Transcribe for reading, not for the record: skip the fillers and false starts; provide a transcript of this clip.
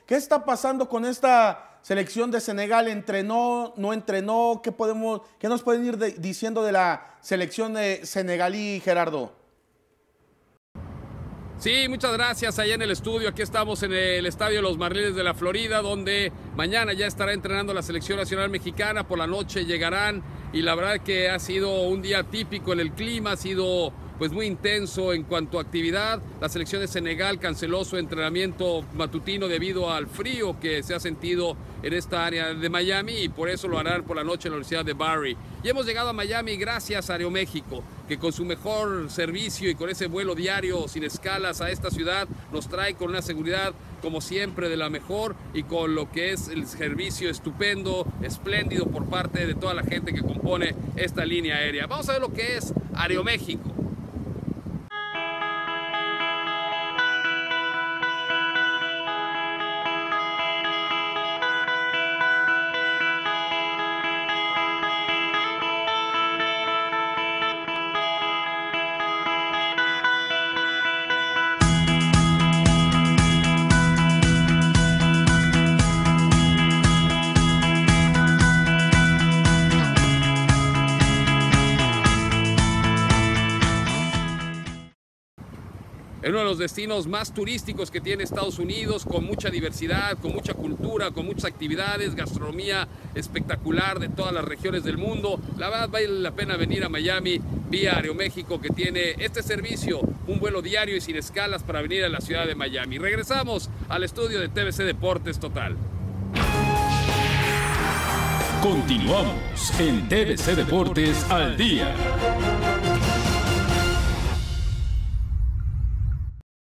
¿Qué está pasando con esta selección de Senegal? ¿Entrenó, no entrenó? ¿Qué nos pueden ir diciendo de la selección senegalí, Gerardo? Sí, muchas gracias. Allá en el estudio, aquí estamos en el estadio de los Marlins de la Florida, donde mañana ya estará entrenando la selección nacional mexicana. Por la noche llegarán y la verdad que ha sido un día típico en el clima, ha sido pues muy intenso en cuanto a actividad. La selección de Senegal canceló su entrenamiento matutino debido al frío que se ha sentido en esta área de Miami y por eso lo harán por la noche en la Universidad de Barry. Y hemos llegado a Miami gracias a Aeroméxico, que con su mejor servicio y con ese vuelo diario sin escalas a esta ciudad nos trae con una seguridad como siempre de la mejor y con lo que es el servicio estupendo, espléndido por parte de toda la gente que compone esta línea aérea. Vamos a ver lo que es Aeroméxico. Es uno de los destinos más turísticos que tiene Estados Unidos, con mucha diversidad, con mucha cultura, con muchas actividades, gastronomía espectacular de todas las regiones del mundo. La verdad vale la pena venir a Miami vía Aeroméxico, que tiene este servicio, un vuelo diario y sin escalas para venir a la ciudad de Miami. Regresamos al estudio de TVC Deportes Total. Continuamos en TVC Deportes al Día.